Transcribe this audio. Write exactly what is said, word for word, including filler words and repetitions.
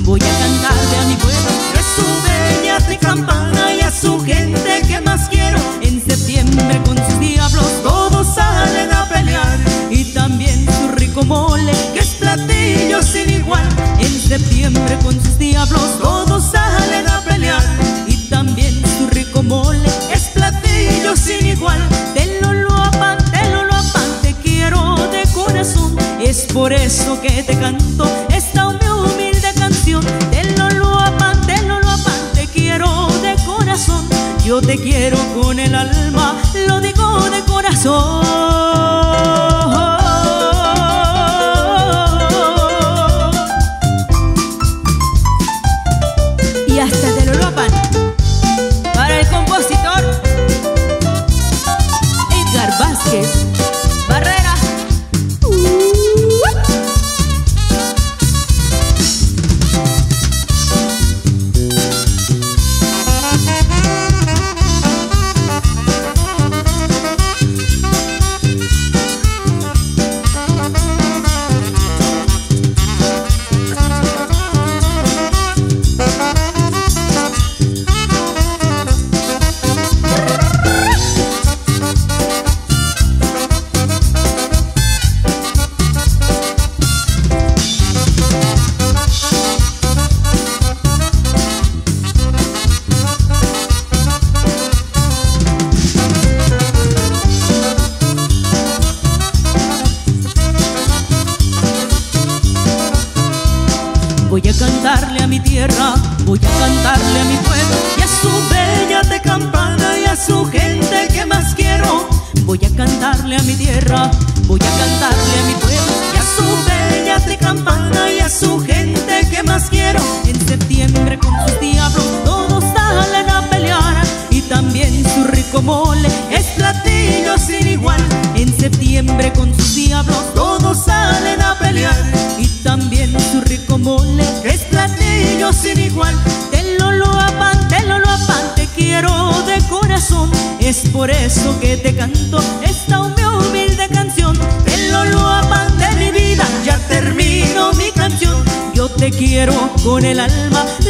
Voy a cantarle a mi pueblo que su bella de campana y a su gente que más quiero. En septiembre con sus diablos todos salen a pelear, y también su rico mole que es platillo sin igual. En septiembre con sus diablos todos salen a pelear, y también su rico mole es platillo sin igual. Te Luluapan, te Luluapan, te quiero de corazón. Es por eso que te canto esta humilde canción. Te Luluapan, te Luluapan, te quiero de corazón. Yo te quiero con el alma, lo digo de corazón. Y hasta te Luluapan para el compositor Edgar Vázquez Barrera. Voy a cantarle a mi tierra, voy a cantarle a mi pueblo, y a su bella de campana y a su gente que más quiero. Voy a cantarle a mi tierra, voy a cantarle a mi pueblo, y a su bella de campana y a su gente que más quiero. En septiembre con sus diablos todos salen a pelear, y también su rico mole es platillo sin igual. En septiembre con sus diablos todos salen a pelear, y también su rico mole es platillo sin igual. Te Luluapan, te Luluapan, te quiero de corazón. Es por eso que te canto esta humilde canción. Te Luluapan de mi vida, ya termino mi canción. Yo te quiero con el alma,